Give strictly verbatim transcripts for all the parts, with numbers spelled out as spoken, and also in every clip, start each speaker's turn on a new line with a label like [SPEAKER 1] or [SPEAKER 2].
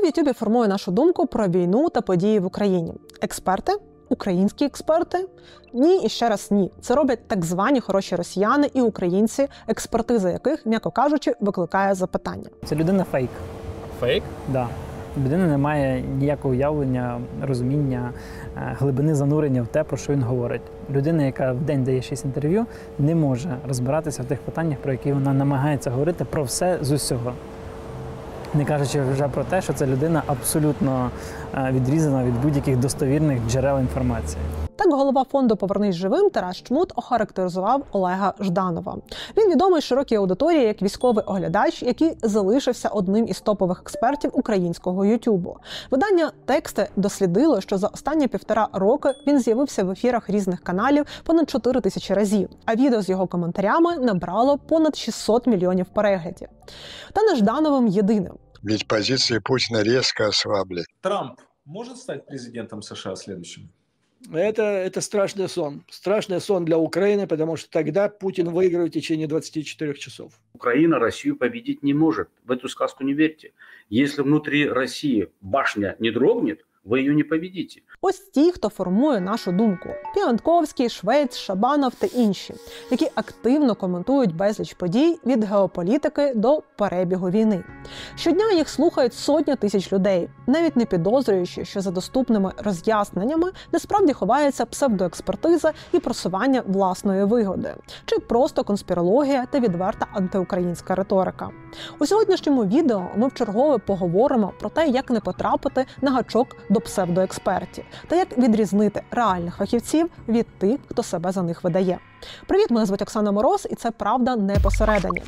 [SPEAKER 1] Ютубі формує нашу думку про війну та події в Україні? Експерти? Українські експерти? Ні і ще раз ні. Це роблять так звані хороші росіяни і українці, експертиза яких, м'яко кажучи, викликає запитання.
[SPEAKER 2] Це людина фейк.
[SPEAKER 3] Фейк?
[SPEAKER 2] Да. Людина не має ніякого уявлення, розуміння, глибини занурення в те, про що він говорить. Людина, яка в день дає шість інтерв'ю, не може розбиратися в тих питаннях, про які вона намагається говорити про все з усього. Не кажучи вже про те, що ця людина абсолютно відрізана від будь-яких достовірних джерел інформації.
[SPEAKER 1] Так голова фонду «Повернись живим» Тарас Чмут охарактеризував Олега Жданова. Він відомий широкій аудиторії як військовий оглядач, який залишився одним із топових експертів українського Ютубу. Видання «Тексти» дослідило, що за останні півтора роки він з'явився в ефірах різних каналів понад чотири тисячі разів, а відео з його коментарями набрало понад шістсот мільйонів переглядів. Та не Ждановим єдиним.
[SPEAKER 4] Ведь позиции Путина резко ослабли.
[SPEAKER 3] Трамп может стать президентом США следующим?
[SPEAKER 5] Это, это страшный сон. Страшный сон для Украины, потому что тогда Путин выиграет в течение двадцати четырёх часов.
[SPEAKER 6] Украина Россию победить не может. В эту сказку не верьте. Если внутри России башня не дрогнет, ви її не победите.
[SPEAKER 1] Ось ті, хто формує нашу думку. Піонтковський, Швець, Шабанов та інші, які активно коментують безліч подій від геополітики до перебігу війни. Щодня їх слухають сотні тисяч людей, навіть не підозрюючи, що за доступними роз'ясненнями насправді ховається псевдоекспертиза і просування власної вигоди. Чи просто конспірологія та відверта антиукраїнська риторика. У сьогоднішньому відео ми вчергове поговоримо про те, як не потрапити на гачок до псевдоекспертів, та як відрізнити реальних фахівців від тих, хто себе за них видає. Привіт, мене звуть Оксана Мороз, і це «Правда не посередині».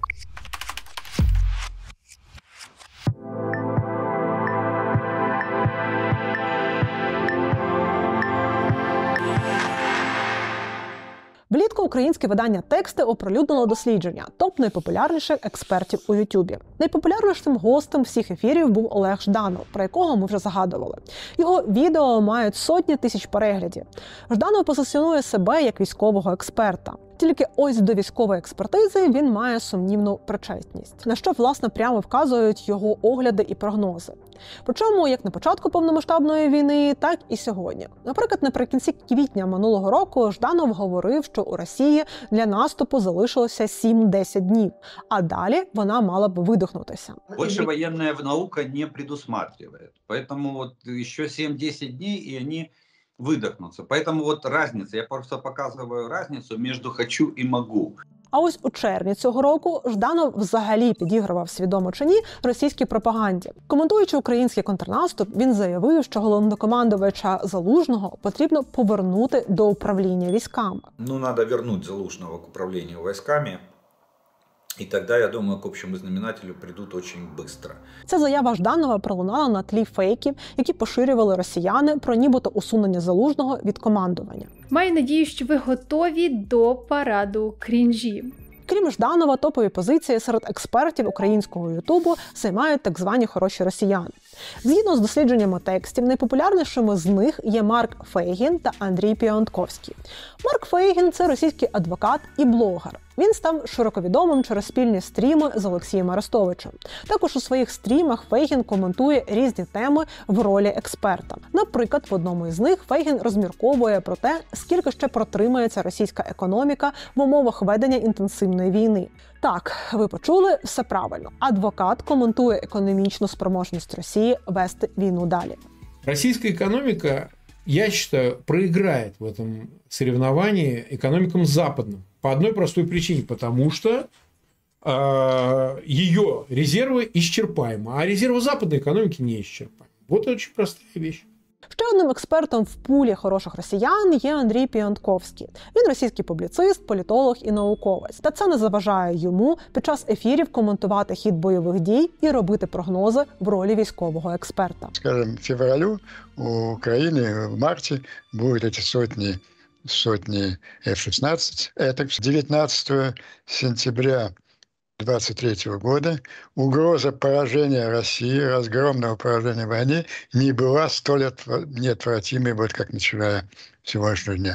[SPEAKER 1] Влітку українське видання «Тексти» оприлюднило дослідження топ найпопулярніших експертів у Ютубі. Найпопулярнішим гостем всіх ефірів був Олег Жданов, про якого ми вже згадували. Його відео мають сотні тисяч переглядів. Жданов позиціонує себе як військового експерта. Тільки ось до військової експертизи він має сумнівну причетність, на що, власне, прямо вказують його огляди і прогнози. Причому як на початку повномасштабної війни, так і сьогодні. Наприклад, наприкінці квітня минулого року Жданов говорив, що у Росії для наступу залишилося сім-десять днів, а далі вона мала б видохнутися.
[SPEAKER 7] Більше воєнна наука не предусматриває, тому вот ще сім-десять днів, і вони выдохнуться. Поэтому вот разница, я просто показываю разницу между «хочу» и «могу».
[SPEAKER 1] А ось у червні цього року Жданов взагалі підігрував, свідомо чи ні, російській пропаганді. Коментуючи український контрнаступ, він заявив, що головнокомандувача Залужного потрібно повернути до управління військами.
[SPEAKER 8] Ну, треба повернути Залужного к управлінню військами. І тоді, я думаю, к общему знаменателю прийдуть дуже швидко.
[SPEAKER 1] Ця заява Жданова пролунала на тлі фейків, які поширювали росіяни про нібито усунення Залужного від командування.
[SPEAKER 9] Маю надію, що ви готові до параду крінжі.
[SPEAKER 1] Крім Жданова, топові позиції серед експертів українського Ютубу займають так звані хороші росіяни. Згідно з дослідженнями текстів, найпопулярнішими з них є Марк Фейгін та Андрій Піонтковський. Марк Фейгін – це російський адвокат і блогер. Він став широковідомим через спільні стріми з Олексієм Арестовичем. Також у своїх стрімах Фейгін коментує різні теми в ролі експерта. Наприклад, в одному із них Фейгін розмірковує про те, скільки ще протримається російська економіка в умовах ведення інтенсивної війни. Так, ви почули, все правильно. Адвокат коментує економічну спроможність Росії вести війну далі.
[SPEAKER 10] Російська економіка, я считаю, проиграет в этом соревновании экономикам западным. По одной простой причине, потому что э, ее резервы исчерпаемы, а резервы западной экономики не исчерпаемы. Вот очень простая вещь.
[SPEAKER 1] Ще одним експертом в пулі хороших росіян є Андрій Піонтковський. Він російський публіцист, політолог і науковець. Та це не заважає йому під час ефірів коментувати хід бойових дій і робити прогнози в ролі військового експерта.
[SPEAKER 4] Скажем, в февралю у України в марті будуть ці сотні, сотні Ф шістнадцять. Это девятнадцатого сентября двадцать третьего года угроза поражения России, разгромного поражения в войне не была столь неотвратимой, вот как начиная сегодняшнего дня.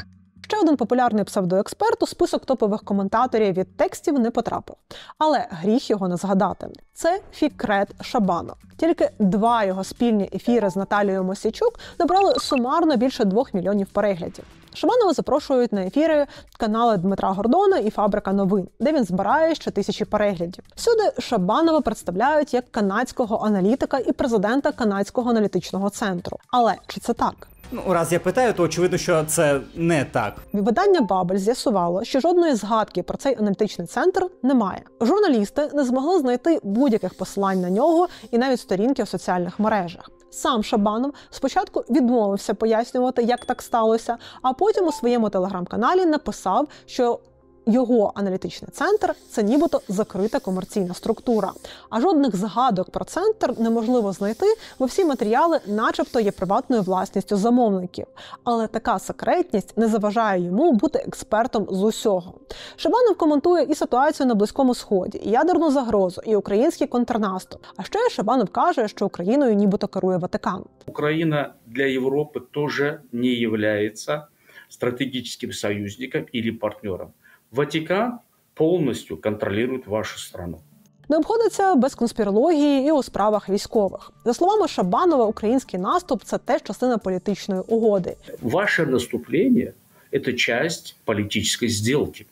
[SPEAKER 1] Ще один популярний псевдоексперт у список топових коментаторів від текстів не потрапив. Але гріх його не згадати. Це Фікрет Шабанов. Тільки два його спільні ефіри з Наталією Мосійчук набрали сумарно більше двох мільйонів переглядів. Шабанова запрошують на ефіри канали Дмитра Гордона і «Фабрика новин», де він збирає ще тисячі переглядів. Всюди Шабанова представляють як канадського аналітика і президента Канадського аналітичного центру. Але чи це так?
[SPEAKER 11] Ну, раз я питаю, то очевидно, що це не так.
[SPEAKER 1] Видання Бабель з'ясувало, що жодної згадки про цей аналітичний центр немає. Журналісти не змогли знайти будь-яких посилань на нього і навіть сторінки в соціальних мережах. Сам Шабанов спочатку відмовився пояснювати, як так сталося, а потім у своєму телеграм-каналі написав, що його аналітичний центр – це нібито закрита комерційна структура. А жодних згадок про центр неможливо знайти, бо всі матеріали начебто є приватною власністю замовників. Але така секретність не заважає йому бути експертом з усього. Шабанов коментує і ситуацію на Близькому Сході, і ядерну загрозу, і український контрнаступ. А ще Шабанов каже, що Україною нібито керує Ватикан.
[SPEAKER 6] Україна для Європи теж не є стратегічним союзником або партнером. Ватикан повністю контролює вашу страну.
[SPEAKER 1] Не обходиться без конспірології і у справах військових. За словами Шабанова, український наступ – це теж частина політичної угоди.
[SPEAKER 6] Ваше наступлення – це частина політичної зділки.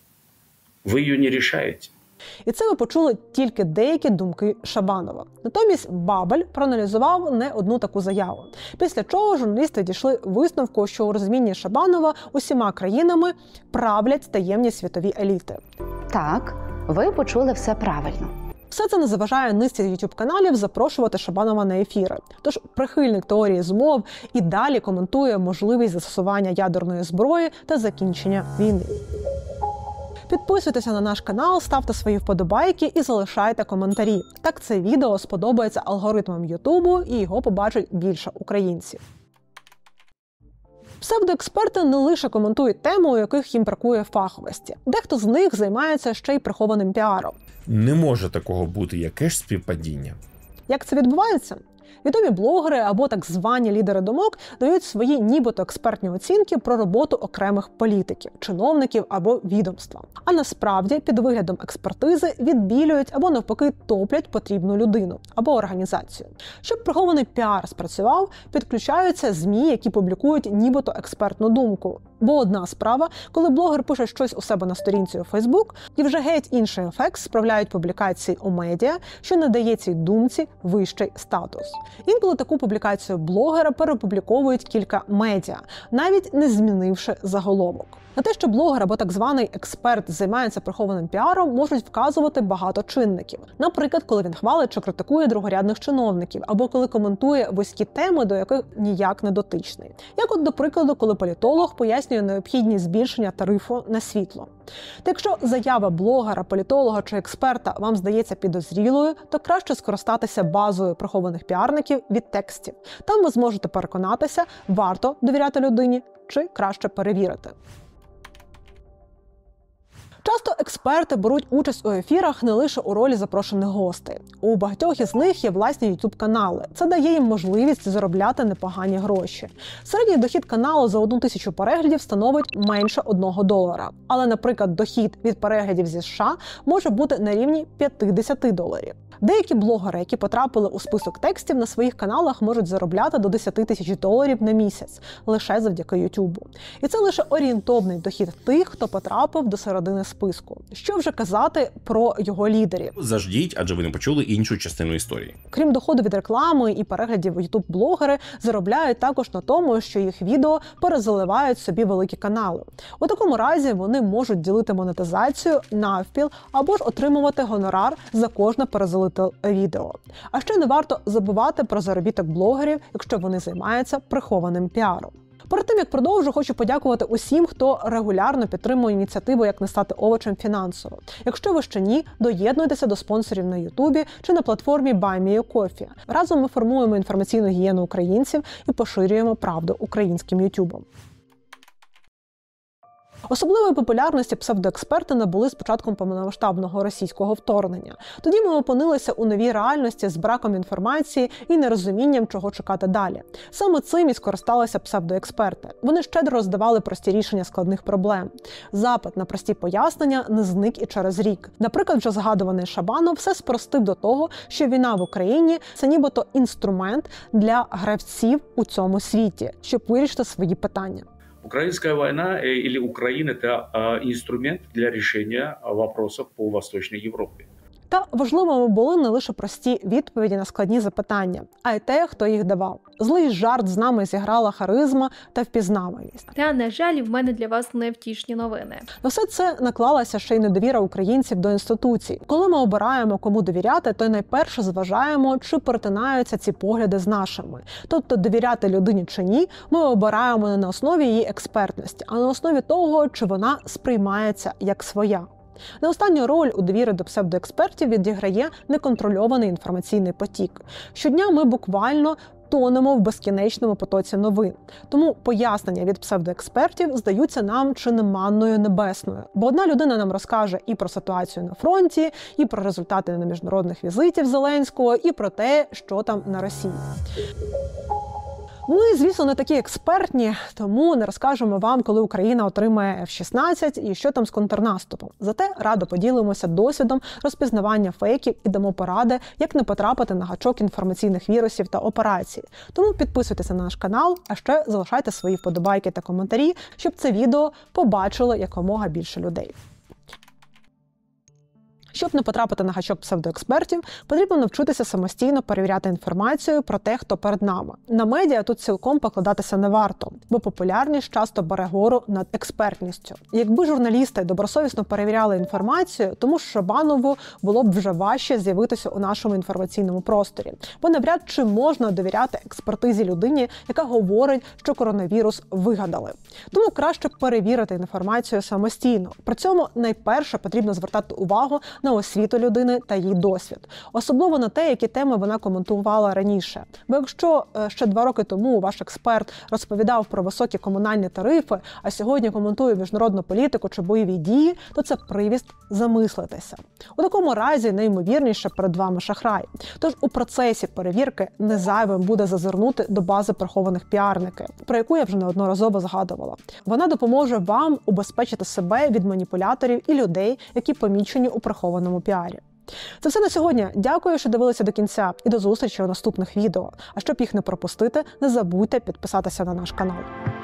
[SPEAKER 6] Ви її не рішаєте.
[SPEAKER 1] І це ви почули тільки деякі думки Шабанова. Натомість Бабель проаналізував не одну таку заяву. Після чого журналісти дійшли висновку, що у розумінні Шабанова усіма країнами правлять таємні світові еліти.
[SPEAKER 12] Так, ви почули все правильно.
[SPEAKER 1] Все це не заважає низці ютуб-каналів запрошувати Шабанова на ефіри. Тож прихильник теорії змов і далі коментує можливість застосування ядерної зброї та закінчення війни. Підписуйтеся на наш канал, ставте свої вподобайки і залишайте коментарі. Так це відео сподобається алгоритмам Ютубу і його побачить більше українців. Псевдоексперти не лише коментують теми, у яких їм бракує фаховості. Дехто з них займається ще й прихованим піаром.
[SPEAKER 13] Не може такого бути, яке ж співпадіння.
[SPEAKER 1] Як це відбувається? Відомі блогери або так звані лідери думок дають свої нібито експертні оцінки про роботу окремих політиків, чиновників або відомства. А насправді під виглядом експертизи відбілюють або навпаки топлять потрібну людину або організацію. Щоб прихований піар спрацював, підключаються ЗМІ, які публікують нібито експертну думку. Бо одна справа, коли блогер пише щось у себе на сторінці у Фейсбук, і вже геть інший ефект справляють публікації у медіа, що надає цій думці вищий статус. Інколи таку публікацію блогера перепубліковують кілька медіа, навіть не змінивши заголовок. На те, що блогер або так званий експерт займається прихованим піаром, можуть вказувати багато чинників. Наприклад, коли він хвалить чи критикує другорядних чиновників, або коли коментує вузькі теми, до яких ніяк не дотичний. Як от, до прикладу, коли політолог пояснює необхідність збільшення тарифу на світло. Та якщо заява блогера, політолога чи експерта вам здається підозрілою, то краще скористатися базою прихованих піарників від текстів. Там ви зможете переконатися, варто довіряти людині чи краще перевірити. Часто експерти беруть участь у ефірах не лише у ролі запрошених гостей. У багатьох із них є власні ютуб-канали. Це дає їм можливість заробляти непогані гроші. Середній дохід каналу за одну тисячу переглядів становить менше одного долара. Але, наприклад, дохід від переглядів зі США може бути на рівні п'ятдесят доларів. Деякі блогери, які потрапили у список текстів, на своїх каналах можуть заробляти до десять тисяч доларів на місяць, лише завдяки Ютубу. І це лише орієнтовний дохід тих, хто потрапив до середини списку. Що вже казати про його лідерів?
[SPEAKER 13] Заждіть, адже ви не почули іншу частину історії.
[SPEAKER 1] Крім доходу від реклами і переглядів, ютуб-блогери заробляють також на тому, що їх відео перезаливають собі великі канали. У такому разі вони можуть ділити монетизацію навпіл або ж отримувати гонорар за кожне перезалите відео. А ще не варто забувати про заробіток блогерів, якщо вони займаються прихованим піаром. Перед тим, як продовжу, хочу подякувати усім, хто регулярно підтримує ініціативу «Як не стати овочем» фінансово. Якщо ви ще ні, доєднуйтеся до спонсорів на Ютубі чи на платформі Buy Me a Coffee. Разом ми формуємо інформаційну гігієну українців і поширюємо правду українським Ютубом. Особливої популярності псевдоексперти набули з початком повномасштабного російського вторгнення. Тоді ми опинилися у новій реальності з браком інформації і нерозумінням, чого чекати далі. Саме цим і скористалися псевдоексперти. Вони щедро роздавали прості рішення складних проблем. Запит на прості пояснення не зник і через рік. Наприклад, вже згадуваний Шабанов все спростив до того, що війна в Україні – це нібито інструмент для гравців у цьому світі, щоб вирішити свої питання.
[SPEAKER 6] Украинская война или Украина – это инструмент для решения вопросов по Восточной Европе.
[SPEAKER 1] Та важливими були не лише прості відповіді на складні запитання, а й те, хто їх давав. Злий жарт з нами зіграла харизма та впізнаваність.
[SPEAKER 9] Та, на жаль, в мене для вас невтішні новини.
[SPEAKER 1] На все це наклалася ще й недовіра українців до інституцій. Коли ми обираємо, кому довіряти, то найперше зважаємо, чи перетинаються ці погляди з нашими. Тобто довіряти людині чи ні, ми обираємо не на основі її експертності, а на основі того, чи вона сприймається як своя. Не останню роль у довірі до псевдоекспертів відіграє неконтрольований інформаційний потік. Щодня ми буквально тонемо в безкінечному потоці новин. Тому пояснення від псевдоекспертів здаються нам чи не манною небесною. Бо одна людина нам розкаже і про ситуацію на фронті, і про результати на міжнародних візитів Зеленського, і про те, що там на Росії. Ми, звісно, не такі експертні, тому не розкажемо вам, коли Україна отримає еф шістнадцять і що там з контрнаступом. Зате радо поділимося досвідом розпізнавання фейків і дамо поради, як не потрапити на гачок інформаційних вірусів та операцій. Тому підписуйтеся на наш канал, а ще залишайте свої вподобайки та коментарі, щоб це відео побачило якомога більше людей. Щоб не потрапити на гачок псевдоекспертів, потрібно навчитися самостійно перевіряти інформацію про те, хто перед нами. На медіа тут цілком покладатися не варто, бо популярність часто бере гору над експертністю. Якби журналісти добросовісно перевіряли інформацію, тому ж Шабанову було б вже важче з'явитися у нашому інформаційному просторі. Бо навряд чи можна довіряти експертизі людині, яка говорить, що коронавірус вигадали. Тому краще перевірити інформацію самостійно. При цьому найперше потрібно звертати увагу на освіту людини та її досвід. Особливо на те, які теми вона коментувала раніше. Бо якщо ще два роки тому ваш експерт розповідав про високі комунальні тарифи, а сьогодні коментує міжнародну політику чи бойові дії, то це привід замислитися. У такому разі найімовірніше перед вами шахрай. Тож у процесі перевірки не зайвим буде зазирнути до бази прихованих піарників, про яку я вже неодноразово згадувала. Вона допоможе вам убезпечити себе від маніпуляторів і людей, які помічені у прихованих піарі. Це все на сьогодні. Дякую, що дивилися до кінця, і до зустрічі у наступних відео. А щоб їх не пропустити, не забудьте підписатися на наш канал.